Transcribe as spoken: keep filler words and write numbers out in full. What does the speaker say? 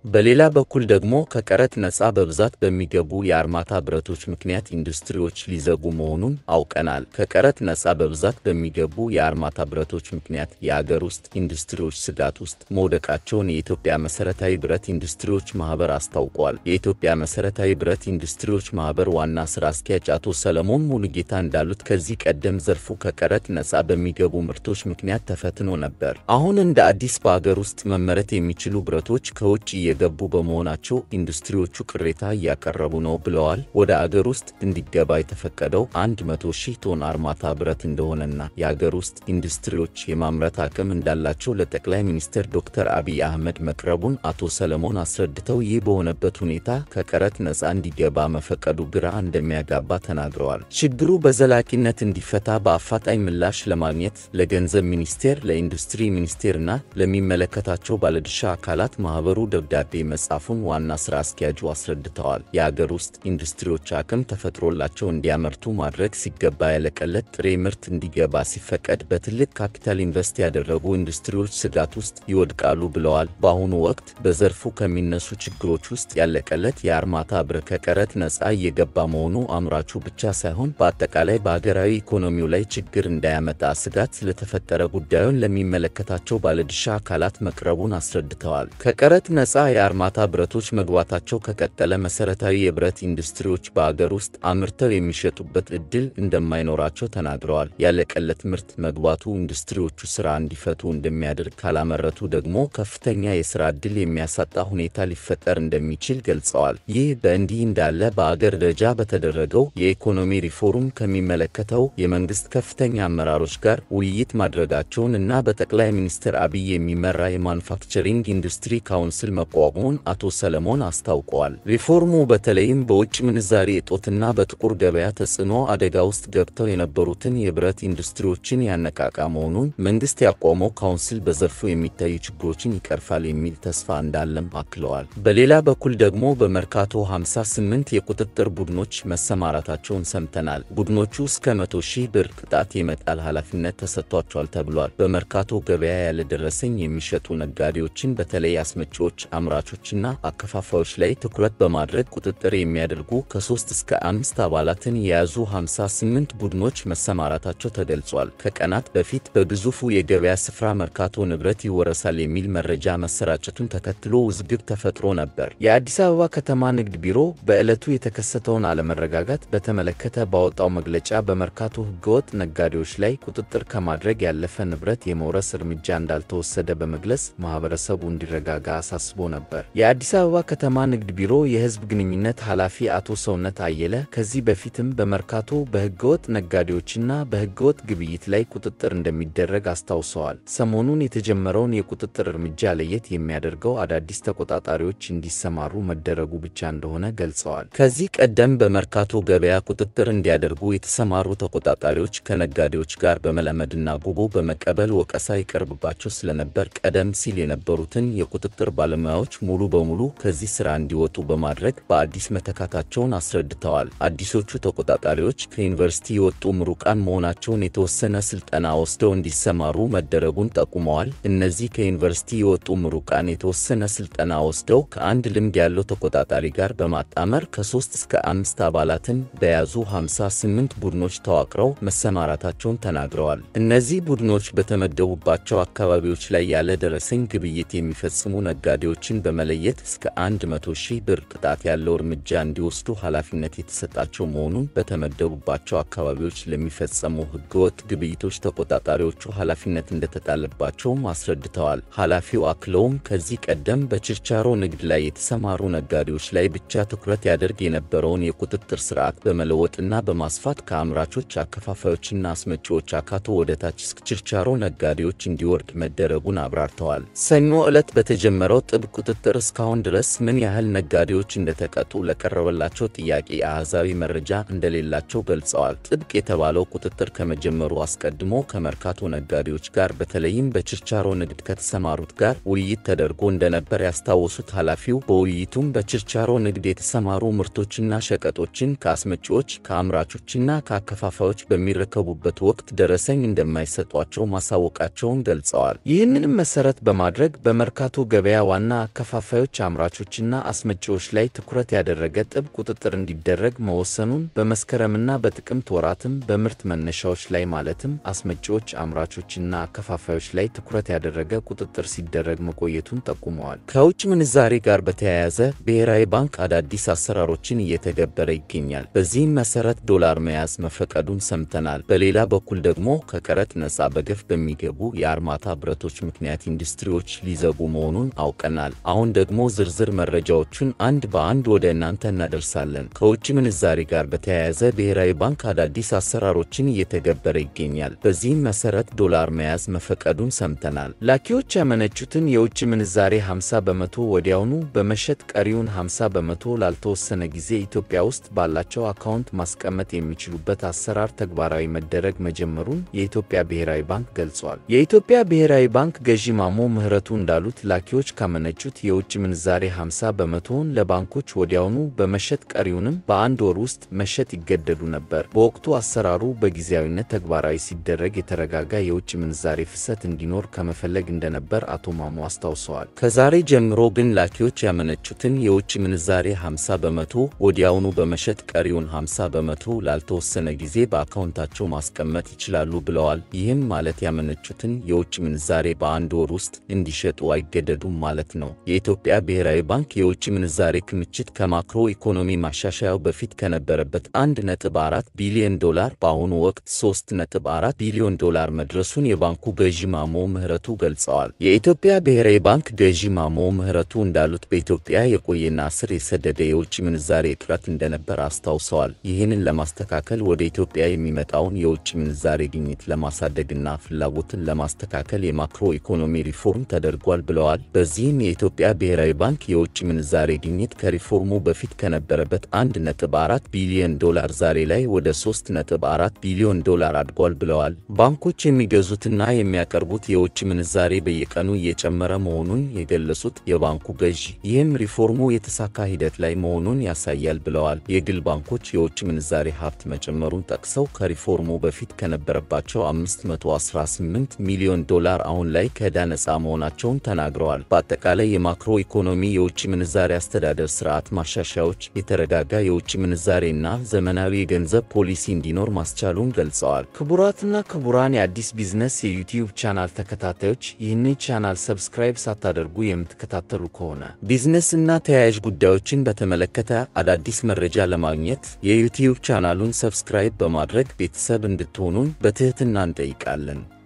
በሌላ በኩል ደግሞ ከቀረጥ ነፃ በብዛት በሚገቡ የአርማታ ብረቶች ምክንያት ኢንዱስትሪዎች ሊዘጉ መሆኑን አውቀናል። ከቀረጥ ነፃ በብዛት በሚገቡ የአርማታ ብረቶች ምክንያት የአገር ውስጥ ኢንዱስትሪዎች ስጋት ውስጥ መውደቃቸውን የኢትዮጵያ መሠረታዊ ብረት ኢንዱስትሪዎች ማኅበር አስታውቋል። የኢትዮጵያ መሠረታዊ ብረት ኢንዱስትሪዎች ማኅበር ዋና ሥራ አስኪያጅ አቶ ሰለሞን ሙሉጌታ እንዳሉት ከዚህ ቀደም ዘርፉ ከቀረጥ ነፃ በሚገቡ ምርቶች ምክንያት ተፈትኖ ነበር። አሁን እንደ አዲስ በአገር ውስጥ መመረት የሚችሉ ብረቶች ከውጭ እየገቡ በመሆናቸው ኢንዱስትሪዎቹ ቅሬታ እያቀረቡ ነው ብለዋል። ወደ አገር ውስጥ እንዲገባ የተፈቀደው አንድ መቶ ሺህ ቶን አርማታ ብረት እንደሆነና የአገር ውስጥ ኢንዱስትሪዎች የማምረት አቅም እንዳላቸው ለጠቅላይ ሚኒስትር ዶክተር አብይ አህመድ መቅረቡን አቶ ሰለሞን አስረድተው ይህ በሆነበት ሁኔታ ከቀረጥ ነፃ እንዲገባ መፈቀዱ ግራ እንደሚያጋባ ተናግረዋል። ችግሩ በዘላቂነት እንዲፈታ በአፋጣኝ ምላሽ ለማግኘት ለገንዘብ ሚኒስቴር፣ ለኢንዱስትሪ ሚኒስቴርና ለሚመለከታቸው ባለድርሻ አካላት ማኅበሩ ደብዳቤ መጻፉን ዋና ሥራ አስኪያጁ አስረድተዋል። የአገር ውስጥ ኢንዱስትሪዎች አቅም ተፈጥሮላቸው እንዲያመርቱ ማድረግ ሲገባ ያለቀለት ጥሬ ምርት እንዲገባ ሲፈቀድ በትልቅ ካፒታል ኢንቨስት ያደረጉ ኢንዱስትሪዎች ስጋት ውስጥ ይወድቃሉ ብለዋል። በአሁኑ ወቅት በዘርፉ ከሚነሱ ችግሮች ውስጥ ያለቀለት የአርማታ ብረት ከቀረጥ ነፃ እየገባ መሆኑ አምራቹ ብቻ ሳይሆን በአጠቃላይ በሀገራዊ ኢኮኖሚው ላይ ችግር እንዳያመጣ ስጋት ስለተፈጠረ ጉዳዩን ለሚመለከታቸው ባለድርሻ አካላት መቅረቡን አስረድተዋል። ከቀረጥ ነፃ የአርማታ ብረቶች መግባታቸው ከቀጠለ መሠረታዊ የብረት ኢንዱስትሪዎች በአገር ውስጥ አምርተው የሚሸጡበት ዕድል እንደማይኖራቸው ተናግረዋል። ያለቀለት ምርት መግባቱ ኢንዱስትሪዎቹ ሥራ እንዲፈቱ እንደሚያደርግ፣ ካላመረቱ ደግሞ ከፍተኛ የሥራ ዕድል የሚያሳጣ ሁኔታ ሊፈጠር እንደሚችል ገልጸዋል። ይህ በእንዲህ እንዳለ በአገር ደረጃ በተደረገው የኢኮኖሚ ሪፎርም ከሚመለከተው የመንግሥት ከፍተኛ አመራሮች ጋር ውይይት ማድረጋቸውን እና በጠቅላይ ሚኒስትር አብይ የሚመራ የማኑፋክቸሪንግ ኢንዱስትሪ ካውንስል መቋቋሙን አቶ ሰለሞን አስታውቀዋል። ሪፎርሙ በተለይም በውጭ ምንዛሪ እጦትና በጥቁር ገበያ ተጽዕኖ አደጋ ውስጥ ገብተው የነበሩትን የብረት ኢንዱስትሪዎችን ያነቃቃ መሆኑን መንግሥት ያቋቋመው ካውንስል በዘርፉ የሚታዩ ችግሮችን ይቀርፋል የሚል ተስፋ እንዳለም አክለዋል። በሌላ በኩል ደግሞ በመርካቶ ሃምሳ ስምንት የቁጥጥር ቡድኖች መሰማራታቸውን ሰምተናል። ቡድኖቹ እስከ መቶ ሺህ ብር ቅጣት የመጣል ኃላፊነት ተሰጥቷቸዋል ተብሏል። በመርካቶ ገበያ ያለ ደረሰኝ የሚሸጡ ነጋዴዎችን በተለይ አስመጪዎች፣ አምራቾችና አከፋፋዮች ላይ ትኩረት በማድረግ ቁጥጥር የሚያደርጉ ከሶስት እስከ አምስት አባላትን የያዙ ሃምሳ ስምንት ቡድኖች መሰማራታቸው ተገልጿል። ከቀናት በፊት በግዙፉ የገበያ ስፍራ መርካቶ ንብረት ይወረሳል የሚል መረጃ መሰራጨቱን ተከትሎ ውዝግብ ተፈጥሮ ነበር። የአዲስ አበባ ከተማ ንግድ ቢሮ በዕለቱ የተከሰተውን አለመረጋጋት በተመለከተ ባወጣው መግለጫ በመርካቶ ሕገወጥ ነጋዴዎች ላይ ቁጥጥር ከማድረግ ያለፈ ንብረት የመውረስ እርምጃ እንዳልተወሰደ በመግለጽ ማህበረሰቡ እንዲረጋጋ አሳስቦ ነበር። የአዲስ አበባ ከተማ ንግድ ቢሮ የህዝብ ግንኙነት ኃላፊ አቶ ሰውነት አየለ ከዚህ በፊትም በመርካቶ በህገወጥ ነጋዴዎችና በህገወጥ ግብይት ላይ ቁጥጥር እንደሚደረግ አስታውሰዋል። ሰሞኑን የተጀመረውን የቁጥጥር እርምጃ ለየት የሚያደርገው አዳዲስ ተቆጣጣሪዎች እንዲሰማሩ መደረጉ ብቻ እንደሆነ ገልጸዋል። ከዚህ ቀደም በመርካቶ ገበያ ቁጥጥር እንዲያደርጉ የተሰማሩ ተቆጣጣሪዎች ከነጋዴዎች ጋር በመለመድና ጉቦ በመቀበል ወቀሳ ይቀርብባቸው ስለነበር ቀደም ሲል የነበሩትን የቁጥጥር ባለሙያዎች ሙሉ በሙሉ ከዚህ ሥራ እንዲወጡ በማድረግ በአዲስ መተካታቸውን አስረድተዋል። አዲሶቹ ተቆጣጣሪዎች ከዩኒቨርሲቲ የወጡ ምሩቃን መሆናቸውን የተወሰነ ስልጠና ወስደው እንዲሰማሩ መደረጉን ጠቁመዋል። እነዚህ ከዩኒቨርሲቲ የወጡ ምሩቃን የተወሰነ ስልጠና ወስደው ከአንድ ልምድ ያለው ተቆጣጣሪ ጋር በማጣመር ከሶስት እስከ አምስት አባላትን በያዙ ሃምሳ ስምንት ቡድኖች ተዋቅረው መሰማራታቸውን ተናግረዋል። እነዚህ ቡድኖች በተመደቡባቸው አካባቢዎች ላይ ያለ ደረሰኝ ግብይት የሚፈጽሙ ነጋዴዎችን በመለየት እስከ አንድ መቶ ሺህ ብር ቅጣት ያለው እርምጃ እንዲወስዱ ኃላፊነት የተሰጣቸው መሆኑን በተመደቡባቸው አካባቢዎች ለሚፈጸሙ ህገወጥ ግብይቶች ተቆጣጣሪዎቹ ኃላፊነት እንደተጣለባቸውም አስረድተዋል። ኃላፊው አክለውም ከዚህ ቀደም በችርቻሮ ንግድ ላይ የተሰማሩ ነጋዴዎች ላይ ብቻ ትኩረት ያደርግ የነበረውን የቁጥጥር ስርዓት በመለወጥና በማስፋት ከአምራቾች፣ አከፋፋዮችና አስመጪዎች አካቶ ወደ ታች እስከ ችርቻሮ ነጋዴዎች እንዲወርድ መደረጉን አብራርተዋል። ሰኞ ዕለት በተጀመረው ጥብቅ ቁጥጥር እስካሁን ድረስ ምን ያህል ነጋዴዎች እንደተቀጡ ለቀረበላቸው ጥያቄ አሃዛዊ መረጃ እንደሌላቸው ገልጸዋል። ጥብቅ የተባለው ቁጥጥር ከመጀመሩ አስቀድሞ ከመርካቶ ነጋዴዎች ጋር በተለይም በችርቻሮ ንግድ ከተሰማሩት ጋር ውይይት ተደርጎ እንደነበር ያስታወሱት ኃላፊው በውይይቱም በችርቻሮ ንግድ የተሰማሩ ምርቶችና ሸቀጦችን ከአስመጪዎች፣ ከአምራቾችና ከአከፋፋዮች በሚረከቡበት ወቅት ደረሰኝ እንደማይሰጧቸው ማሳወቃቸውን ገልጸዋል። ይህንንም መሰረት በማድረግ በመርካቶ ገበያ ዋና አከፋፋዮች፣ አምራቾችና አስመጪዎች ላይ ትኩረት ያደረገ ጥብቅ ቁጥጥር እንዲደረግ መወሰኑን፣ በመስከረምና በጥቅምት ወራትም በምርት መነሻዎች ላይ ማለትም አስመጪዎች፣ አምራቾችና አከፋፋዮች ላይ ትኩረት ያደረገ ቁጥጥር ሲደረግ መቆየቱን ጠቁመዋል። ከውጭ ምንዛሬ ጋር በተያያዘ ብሔራዊ ባንክ አዳዲስ አሰራሮችን እየተገበረ ይገኛል። በዚህም መሰረት ዶላር መያዝ መፈቀዱን ሰምተናል። በሌላ በኩል ደግሞ ከቀረጥ ነፃ በገፍ በሚገቡ የአርማታ ብረቶች ምክንያት ኢንዱስትሪዎች ሊዘጉ መሆኑን አውቀናል። አሁን ደግሞ ዝርዝር መረጃዎቹን አንድ በአንድ ወደ እናንተ እናደርሳለን። ከውጭ ምንዛሬ ጋር በተያያዘ ብሔራዊ ባንክ አዳዲስ አሰራሮችን እየተገበረ ይገኛል። በዚህም መሰረት ዶላር መያዝ መፈቀዱን ሰምተናል። ላኪዎች ያመነጩትን የውጭ ምንዛሬ ሃምሳ በመቶ ወዲያውኑ በመሸጥ ቀሪውን ሃምሳ በመቶ ላልተወሰነ ጊዜ ኢትዮጵያ ውስጥ ባላቸው አካውንት ማስቀመጥ የሚችሉበት አሰራር ተግባራዊ መደረግ መጀመሩን የኢትዮጵያ ብሔራዊ ባንክ ገልጿል። የኢትዮጵያ ብሔራዊ ባንክ ገዢ ማሞ ምህረቱ እንዳሉት ላኪዎች ካመነጩት የውጭ ምንዛሬ ሃምሳ በመቶውን ለባንኮች ወዲያውኑ በመሸጥ ቀሪውንም በአንድ ወር ውስጥ መሸጥ ይገደዱ ነበር። በወቅቱ አሰራሩ በጊዜያዊነት ተግባራዊ ሲደረግ የተረጋጋ የውጭ ምንዛሬ ፍሰት እንዲኖር ከመፈለግ እንደነበር አቶ ማሞ አስታውሰዋል። ከዛሬ ጀምሮ ግን ላኪዎች ያመነጩትን የውጭ ምንዛሬ ሃምሳ በመቶ ወዲያውኑ በመሸጥ ቀሪውን ሃምሳ በመቶ ላልተወሰነ ጊዜ በአካውንታቸው ማስቀመጥ ይችላሉ ብለዋል። ይህም ማለት ያመነጩትን የውጭ ምንዛሬ በአንድ ወር ውስጥ እንዲሸጡ አይገደዱም ማለት ነው። የኢትዮጵያ ብሔራዊ ባንክ የውጭ ምንዛሬ ክምችት ከማክሮ ኢኮኖሚ ማሻሻያው በፊት ከነበረበት አንድ ነጥብ አራት ቢሊዮን ዶላር በአሁኑ ወቅት ሶስት ነጥብ አራት ቢሊዮን ዶላር መድረሱን የባንኩ ገዢ ማሞ ምህረቱ ገልጸዋል። የኢትዮጵያ ብሔራዊ ባንክ ገዢ ማሞ ምህረቱ እንዳሉት በኢትዮጵያ የቆየና ስር የሰደደ የውጭ ምንዛሬ እጥረት እንደነበር አስታውሰዋል። ይህንን ለማስተካከል ወደ ኢትዮጵያ የሚመጣውን የውጭ ምንዛሬ ግኝት ለማሳደግና ፍላጎትን ለማስተካከል የማክሮ ኢኮኖሚ ሪፎርም ተደርጓል ብለዋል። በዚህም የኢትዮጵያ ብሔራዊ ባንክ የውጭ ምንዛሬ ግኝት ከሪፎርሙ በፊት ከነበረበት አንድ ነጥብ አራት ቢሊዮን ዶላር ዛሬ ላይ ወደ ሶስት ነጥብ አራት ቢሊዮን ዶላር አድጓል ብለዋል። ባንኮች የሚገዙትና የሚያቀርቡት የውጭ ምንዛሬ በየቀኑ እየጨመረ መሆኑን የገለጹት የባንኩ ገዢ ይህም ሪፎርሙ የተሳካ ሂደት ላይ መሆኑን ያሳያል ብለዋል። የግል ባንኮች የውጭ ምንዛሬ ሀብት መጨመሩን ጠቅሰው ከሪፎርሙ በፊት ከነበረባቸው አምስት መቶ አስራ ስምንት ሚሊዮን ዶላር አሁን ላይ ከዕዳ ነፃ መሆናቸውን ተናግረዋል። በአጠቃላይ የማክሮ ኢኮኖሚ የውጭ ምንዛሬ አስተዳደር ስርዓት ማሻሻያዎች የተረጋጋ የውጭ ምንዛሬና ዘመናዊ የገንዘብ ፖሊሲ እንዲኖር ማስቻሉን ገልጸዋል። ክቡራትና ክቡራን የአዲስ ቢዝነስ የዩቲዩብ ቻናል ተከታታዮች ይህንን ቻናል ሰብስክራይብ ሳታደርጉ የምትከታተሉ ከሆነ ቢዝነስ እና ተያያዥ ጉዳዮችን በተመለከተ አዳዲስ መረጃ ለማግኘት የዩቲዩብ ቻናሉን ሰብስክራይብ በማድረግ ቤተሰብ እንድትሆኑን በትህትና እንጠይቃለን።